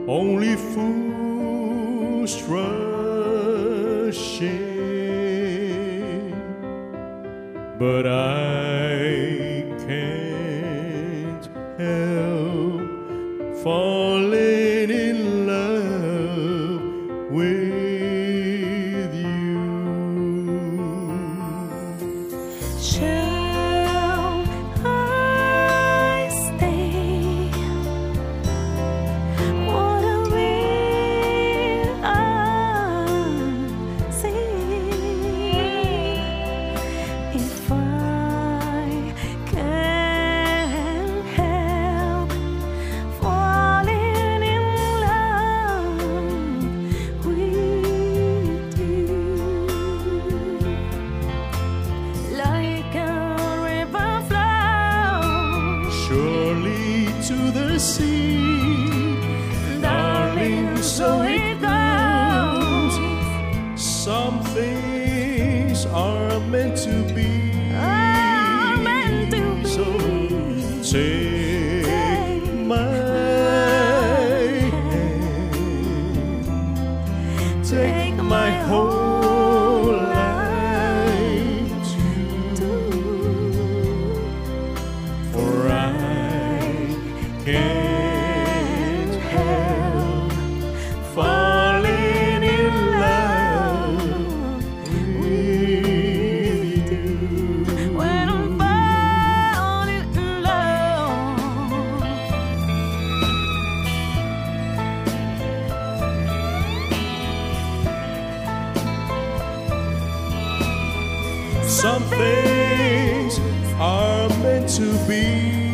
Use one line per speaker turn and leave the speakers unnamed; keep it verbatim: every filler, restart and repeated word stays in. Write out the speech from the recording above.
only fools rush in, but I can't help falling in love with you.
Shall I stay? What will I see if I can't help falling in love with you? Like a river flows
Surely to the sea, darling, so it goes. Some things are meant to be.
are meant to be.
So take my hand, take my whole life too, for I can't help falling in love with you.
When I'm falling in love,
Some things are meant to be.